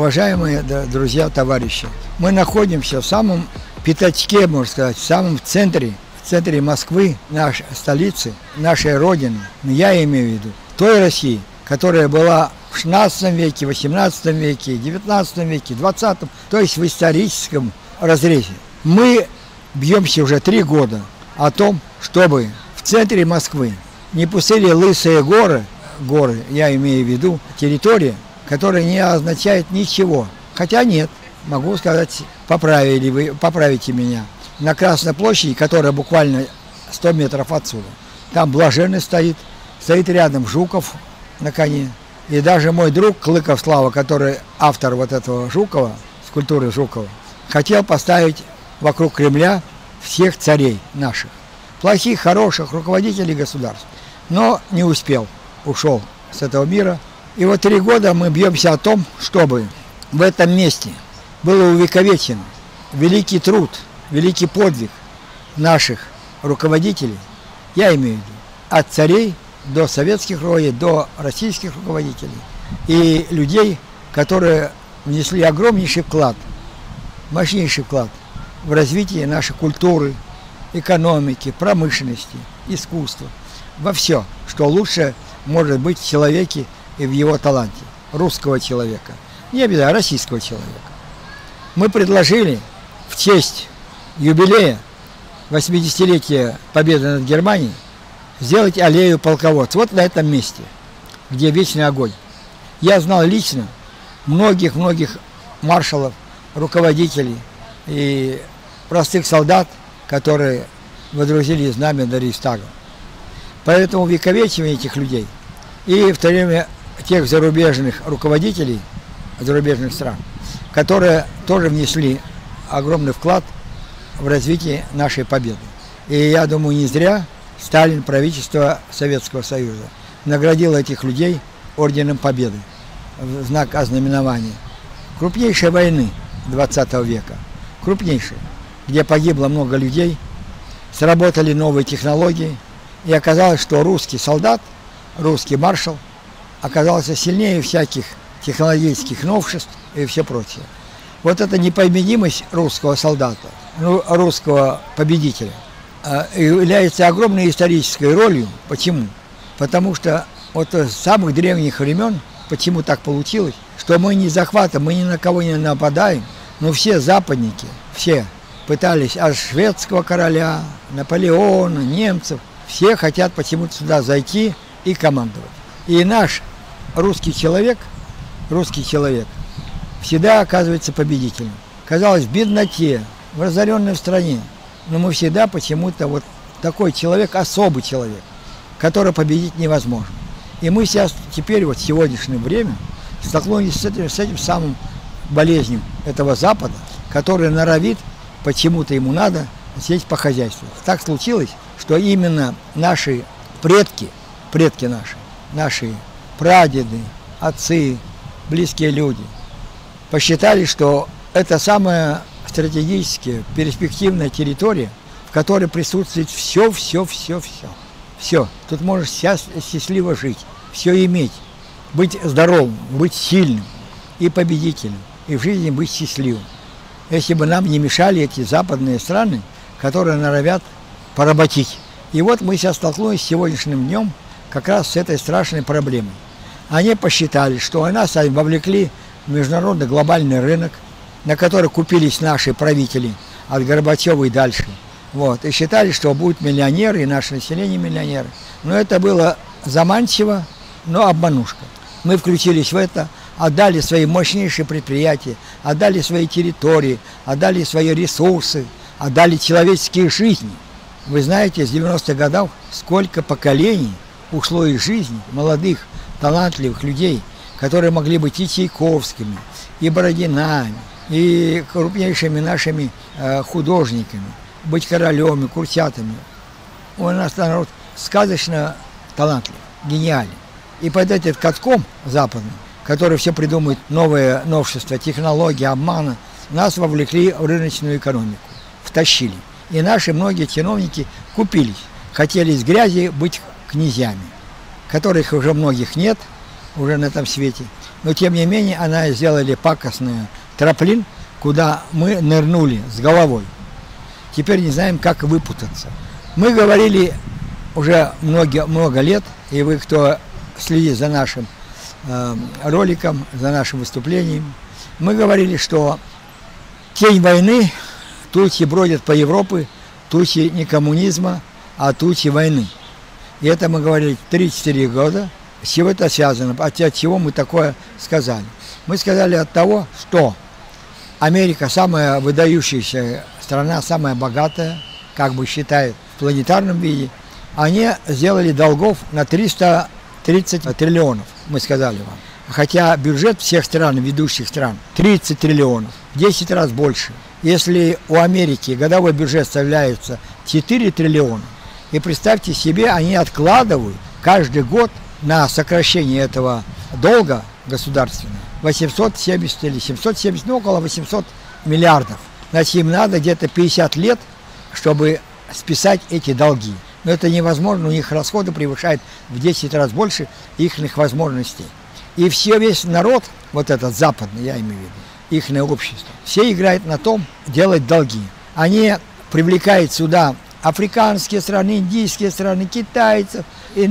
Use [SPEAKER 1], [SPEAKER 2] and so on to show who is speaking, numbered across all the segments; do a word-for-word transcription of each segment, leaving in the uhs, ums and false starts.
[SPEAKER 1] Уважаемые друзья, товарищи, мы находимся в самом пятачке, можно сказать, в самом центре, в центре Москвы, нашей столицы, нашей Родины. Я имею в виду той России, которая была в шестнадцатом веке, восемнадцатом веке, девятнадцатом веке, двадцатом, то есть в историческом разрезе. Мы бьемся уже три года о том, чтобы в центре Москвы не пустили лысые горы, горы, я имею в виду территория, которая не означает ничего. Хотя нет, могу сказать, поправили вы, поправите меня. На Красной площади, которая буквально сто метров отсюда, там Блаженный стоит, стоит рядом Жуков на коне. И даже мой друг Клыков Слава, который автор вот этого Жукова, скульптуры Жукова, хотел поставить вокруг Кремля всех царей наших. Плохих, хороших руководителей государств. Но не успел, ушел с этого мира. И вот три года мы бьемся о том, чтобы в этом месте было увековечен великий труд, великий подвиг наших руководителей, я имею в виду, от царей до советских руководителей, до российских руководителей и людей, которые внесли огромнейший вклад, мощнейший вклад в развитие нашей культуры, экономики, промышленности, искусства, во все, что лучше может быть в человеке и в его таланте, русского человека, не обязательно российского человека. Мы предложили в честь юбилея восьмидесятилетия победы над Германией сделать аллею полководцев вот на этом месте, где вечный огонь. Я знал лично многих-многих маршалов, руководителей и простых солдат, которые водрузили знамя до Рейхстага. Поэтому увековечивание этих людей и в то время тех зарубежных руководителей зарубежных стран, которые тоже внесли огромный вклад в развитие нашей победы. И я думаю, не зря Сталин, правительство Советского Союза, наградило этих людей орденом Победы в знак ознаменования крупнейшей войны двадцатого века, крупнейшей, где погибло много людей, сработали новые технологии, и оказалось, что русский солдат, русский маршал оказался сильнее всяких технологических новшеств и все прочее. Вот эта непобедимость русского солдата, ну, русского победителя, является огромной исторической ролью. Почему? Потому что вот с самых древних времен, почему так получилось, что мы не захватываем, мы ни на кого не нападаем, но все западники, все пытались от шведского короля, Наполеона, немцев, все хотят почему-то сюда зайти и командовать. И наш русский человек, русский человек всегда оказывается победителем. Казалось, в бедноте, в разоренной стране, но мы всегда почему-то вот такой человек, особый человек, который победить невозможно. И мы сейчас теперь вот в сегодняшнее время столкнулись с этим, с этим самым болезнью этого Запада, который норовит, почему-то ему надо сесть по хозяйству. Так случилось, что именно наши предки, предки наши, наши прадеды, отцы, близкие люди посчитали, что это самая стратегическая, перспективная территория, в которой присутствует все, все, все, все. Все. Тут можешь счастливо жить, все иметь, быть здоровым, быть сильным и победителем, и в жизни быть счастливым. Если бы нам не мешали эти западные страны, которые норовят поработить. И вот мы сейчас столкнулись с сегодняшним днем как раз с этой страшной проблемой. Они посчитали, что нас вовлекли в международный глобальный рынок, на который купились наши правители от Горбачева и дальше. Вот. И считали, что будут миллионеры, и наше население миллионеры. Но это было заманчиво, но обманушка. Мы включились в это, отдали свои мощнейшие предприятия, отдали свои территории, отдали свои ресурсы, отдали человеческие жизни. Вы знаете, с девяностых годов сколько поколений ушло из жизни молодых, талантливых людей, которые могли быть и Чайковскими, и Бородинами, и крупнейшими нашими э, художниками, быть Королем и Курчатами. У нас народ сказочно талантлив, гениален. И под этим катком западным, который все придумывает новые новшества, технологии, обмана, нас вовлекли в рыночную экономику, втащили. И наши многие чиновники купились, хотели из грязи быть князьями, которых уже многих нет, уже на этом свете. но тем не менее она сделали пакостный трамплин, куда мы нырнули с головой. Теперь не знаем, как выпутаться. Мы говорили уже много, много лет, и вы, кто следит за нашим э, роликом, за нашим выступлением, мы говорили, что тень войны, тучи бродят по Европе, тучи не коммунизма, а тучи войны. И это мы говорили три-четыре года. С чего это связано? От, от чего мы такое сказали? Мы сказали от того, что Америка самая выдающаяся страна, самая богатая, как бы считают в планетарном виде. Они сделали долгов на триста тридцать триллионов, мы сказали вам. Хотя бюджет всех стран, ведущих стран, тридцать триллионов, десять раз больше. Если у Америки годовой бюджет составляется четыре триллиона, и представьте себе, они откладывают каждый год на сокращение этого долга государственного восемьсот семьдесят или семьсот семьдесят, ну около восьмисот миллиардов. Значит, им надо где-то пятьдесят лет, чтобы списать эти долги. Но это невозможно, у них расходы превышают в десять раз больше их возможностей. И все, весь народ, вот этот западный, я имею в виду, их общество, все играют на том, делать долги. Они привлекают сюда африканские страны, индийские страны, китайцев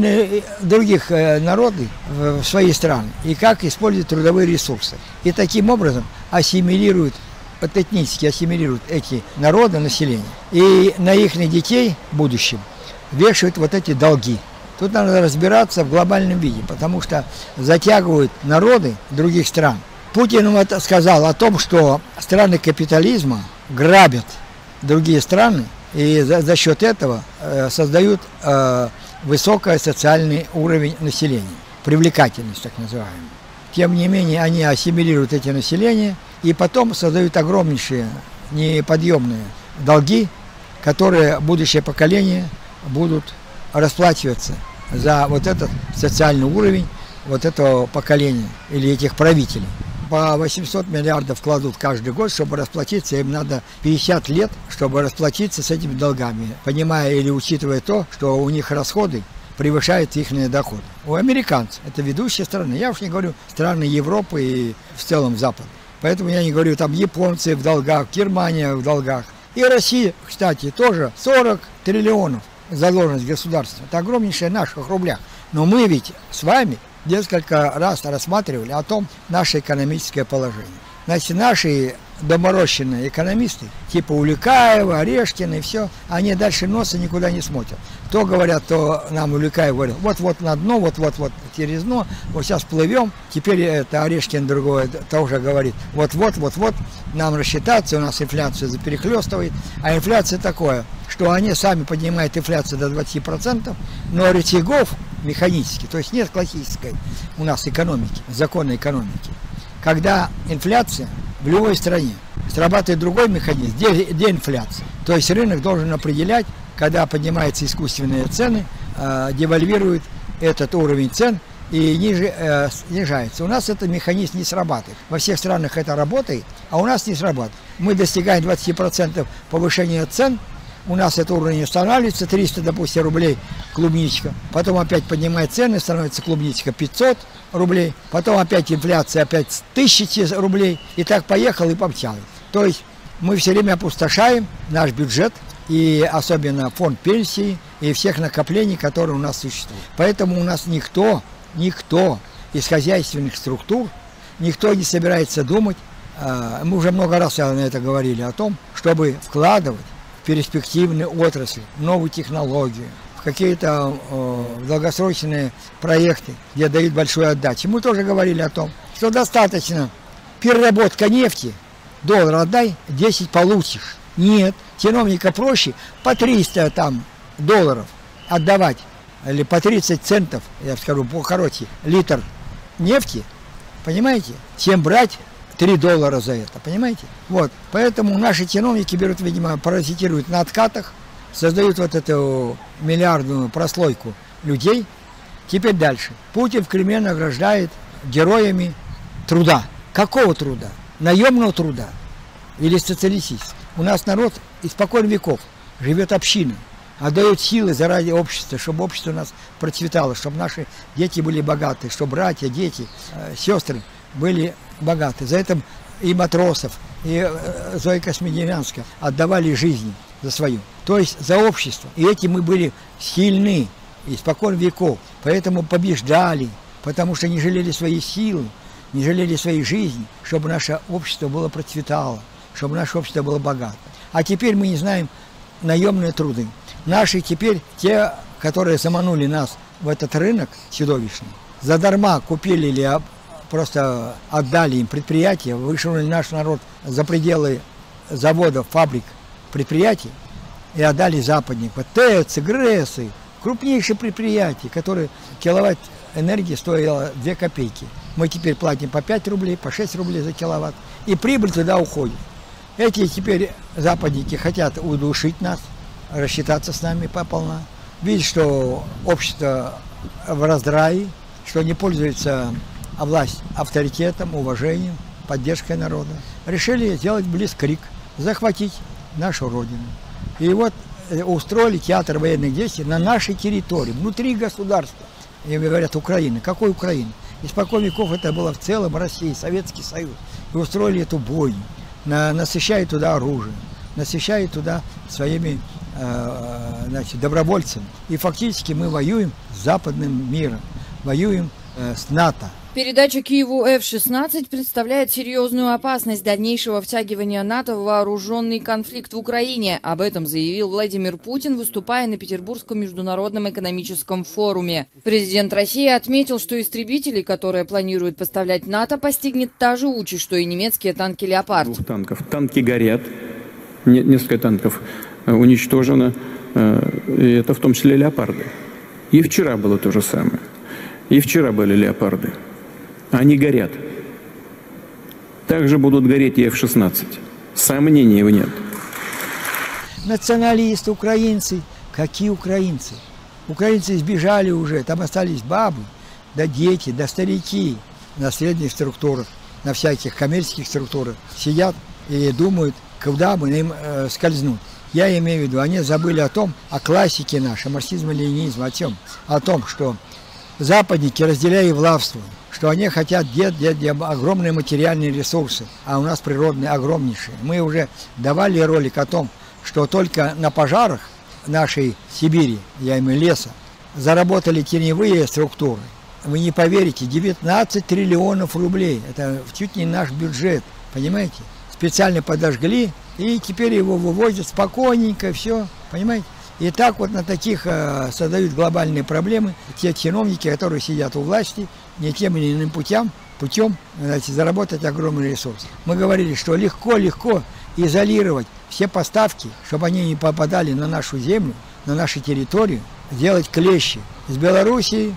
[SPEAKER 1] и других народов в свои страны. И как используют трудовые ресурсы. И таким образом ассимилируют, вот этнически ассимилируют эти народы, население. И на их детей в будущем вешают вот эти долги. Тут надо разбираться в глобальном виде, потому что затягивают народы других стран. Путин это сказал о том, что страны капитализма грабят другие страны и за, за счет этого э, создают э, высокий социальный уровень населения, привлекательность так называемую. Тем не менее, они ассимилируют эти населения и потом создают огромнейшие неподъемные долги, которые будущее поколение будут расплачиваться за вот этот социальный уровень вот этого поколения или этих правителей. По восемьсот миллиардов кладут каждый год, чтобы расплатиться, им надо пятьдесят лет, чтобы расплатиться с этими долгами, понимая или учитывая то, что у них расходы превышают их доходы. У американцев, это ведущие страны, я уж не говорю страны Европы и в целом Запада. Поэтому я не говорю там японцы в долгах, Германия в долгах. И Россия, кстати, тоже сорок триллионов задолженность государства. Это огромнейшая в наших рублях. Но мы ведь с вами несколько раз рассматривали о том наше экономическое положение. Значит, наши доморощенные экономисты, типа Улюкаева, Орешкина и все, они дальше носа никуда не смотрят. То говорят, то нам Улюкаев говорил, вот-вот на дно, вот-вот-вот через дно, вот сейчас плывем. Теперь это Орешкин другой тоже говорит, вот-вот, вот-вот, нам рассчитаться, у нас инфляция заперехлестывает. А инфляция такое, что они сами поднимают инфляцию до двадцати процентов, но рычагов механически, то есть нет классической у нас экономики, законной экономики. Когда инфляция в любой стране, срабатывает другой механизм, деинфляция. То есть рынок должен определять, когда поднимаются искусственные цены, э, девальвирует этот уровень цен и ниже, э, снижается. У нас этот механизм не срабатывает. Во всех странах это работает, а у нас не срабатывает. Мы достигаем двадцати процентов повышения цен, у нас этот уровень устанавливается, триста, допустим, рублей клубничка, потом опять поднимает цены, становится клубничка пятьсот рублей, потом опять инфляция, опять тысяча рублей, и так поехал и помчал. То есть мы все время опустошаем наш бюджет, и особенно фонд пенсии, и всех накоплений, которые у нас существуют. Поэтому у нас никто, никто из хозяйственных структур, никто не собирается думать, мы уже много раз на это говорили, о том, чтобы вкладывать перспективные отрасли, новую технологию, в какие-то э, долгосрочные проекты, где дают большую отдачу. Мы тоже говорили о том, что достаточно переработка нефти, доллар отдай, десять получишь. Нет, чиновника проще по триста там, долларов отдавать, или по тридцать центов, я скажу, по-короче, литр нефти, понимаете, чем брать три доллара за это, понимаете? Вот, поэтому наши чиновники берут, видимо, паразитируют на откатах, создают вот эту миллиардную прослойку людей. Теперь дальше. Путин в Кремле награждает героями труда. Какого труда? Наемного труда или социалистического? У нас народ испокон веков живет общиной, отдает силы заради общества, чтобы общество у нас процветало, чтобы наши дети были богаты, чтобы братья, дети, э, сестры были богаты. За это и матросов, и Зоя Космодемьянская отдавали жизни за свою. То есть за общество. И этим мы были сильны испокон веков. Поэтому побеждали, потому что не жалели свои силы, не жалели своей жизни, чтобы наше общество было процветало, чтобы наше общество было богато. А теперь мы не знаем наемные труды. Наши теперь, те, которые заманули нас в этот рынок чудовищный, задарма купили или просто отдали им предприятия, вышвырнули наш народ за пределы заводов, фабрик, предприятий и отдали западникам. ТЭЦ, ГРЭСы, крупнейшие предприятия, которые киловатт энергии стоило две копейки. Мы теперь платим по пять рублей, по шесть рублей за киловатт, и прибыль туда уходит. Эти теперь западники хотят удушить нас, рассчитаться с нами пополна. Видят, что общество в раздрае, что не пользуется власть авторитетом, уважением, поддержкой народа. Решили сделать блицкриг, захватить нашу родину. И вот устроили театр военных действий на нашей территории, внутри государства. И говорят, Украины. Какой Украины? Испокон веков это было в целом Россия, Советский Союз. И устроили эту бойню, на, насыщая туда оружие, насыщая туда своими э, значит, добровольцами. И фактически мы воюем с западным миром, воюем э, с НАТО.
[SPEAKER 2] Передача Киеву эф шестнадцать представляет серьезную опасность дальнейшего втягивания НАТО в вооруженный конфликт в Украине. Об этом заявил Владимир Путин, выступая на Петербургском международном экономическом форуме. Президент России отметил, что истребители, которые планирует поставлять НАТО, постигнет та же участь, что и немецкие танки «Леопард».
[SPEAKER 3] Двух танков. Танки горят, несколько танков уничтожено, и это в том числе «Леопарды». И вчера было то же самое. И вчера были «Леопарды». Они горят. Также будут гореть и эф шестнадцать. Сомнений его нет.
[SPEAKER 1] Националисты, украинцы. Какие украинцы? Украинцы сбежали уже. Там остались бабы, да дети, да старики на средних структурах, на всяких коммерческих структурах. Сидят и думают, куда бы им э, скользнуть. Я имею в виду, они забыли о том, о классике нашей, марксизма, ленинизма, о чем? О том, что западники, разделяя и властвуют, что они хотят делать, делать огромные материальные ресурсы, а у нас природные огромнейшие. Мы уже давали ролик о том, что только на пожарах нашей Сибири, я имею в виду леса, заработали теневые структуры. Вы не поверите, девятнадцать триллионов рублей. Это чуть не наш бюджет, понимаете? Специально подожгли, и теперь его вывозят спокойненько, все, понимаете? И так вот на таких э, создают глобальные проблемы те чиновники, которые сидят у власти, не тем или иным путем, путем значит, заработать огромный ресурс. Мы говорили, что легко-легко изолировать все поставки, чтобы они не попадали на нашу землю, на нашу территорию, делать клещи с Белоруссии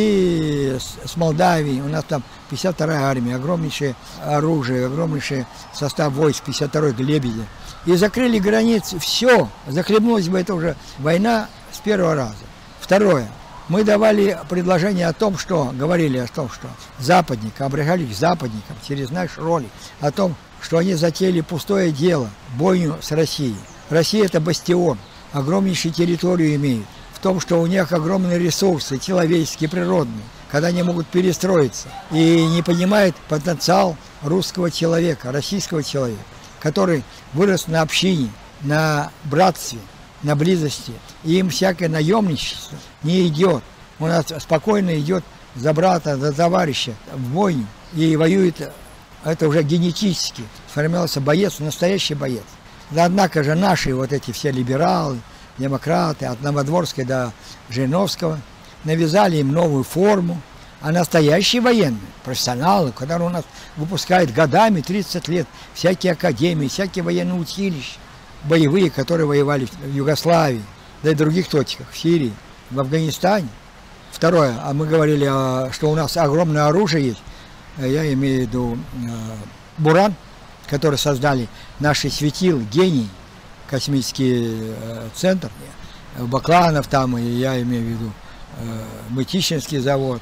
[SPEAKER 1] и с, с Молдавией. У нас там пятьдесят вторая армия, огромнейшее оружие, огромнейший состав войск, пятьдесят второй «Лебедя». И закрыли границы, все, захлебнулась бы это уже война с первого раза. Второе, мы давали предложение о том, что, говорили о том, что западники, обращались к западникам через наш ролик, о том, что они затеяли пустое дело, бойню с Россией. Россия это бастион, огромнейшую территорию имеет, в том, что у них огромные ресурсы, человеческие, природные, когда они могут перестроиться, и не понимают потенциал русского человека, российского человека, который вырос на общине, на братстве, на близости. И им всякое наемничество не идет. У нас спокойно идет за брата, за товарища в бойню и воюет, это уже генетически сформировался боец, настоящий боец. Да, однако же наши вот эти все либералы, демократы, от Новодворской до Жириновского, навязали им новую форму. А настоящие военные, профессионалы, которые у нас выпускают годами, тридцать лет, всякие академии, всякие военные училища, боевые, которые воевали в Югославии, да и других точках, в Сирии, в Афганистане. Второе, а мы говорили, что у нас огромное оружие есть, я имею в виду Буран, который создали наши светил, гений, космический центр, Бакланов там, и я имею в виду Мытищинский завод,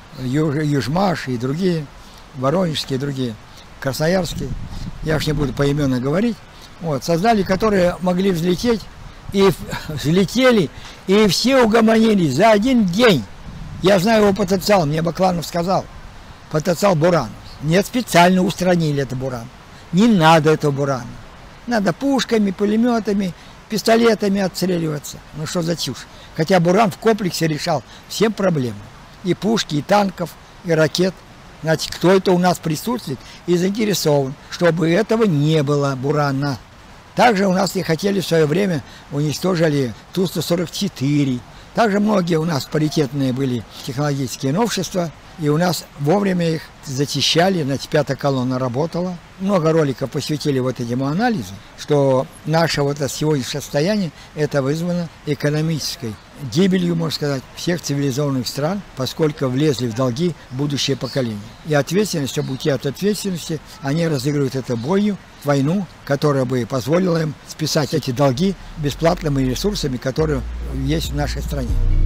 [SPEAKER 1] Южмаш и другие, Воронежские и другие, Красноярские, я уж не буду поименно говорить, вот, создали, которые могли взлететь, и взлетели, и все угомонились за один день. Я знаю его потенциал, мне Бакланов сказал, потенциал Бурана. Нет, специально устранили этот буран. Не надо этого бурана. Надо пушками, пулеметами, пистолетами отстреливаться. Ну что за чушь? Хотя буран в комплексе решал все проблемы. И пушки, и танков, и ракет. Значит, кто это у нас присутствует и заинтересован, чтобы этого не было, бурана. Также у нас и хотели в свое время уничтожили Ту сто сорок четыре. Также многие у нас паритетные были технологические новшества, и у нас вовремя их зачищали, значит, пятая колонна работала. Много роликов посвятили вот этому анализу, что наше вот это сегодняшнее состояние, это вызвано экономической гибелью, можно сказать, всех цивилизованных стран, поскольку влезли в долги будущее поколение. И ответственность, чтобы уйти от ответственности, они разыгрывают эту бойню, войну, которая бы позволила им списать эти долги бесплатными ресурсами, которые есть в нашей стране.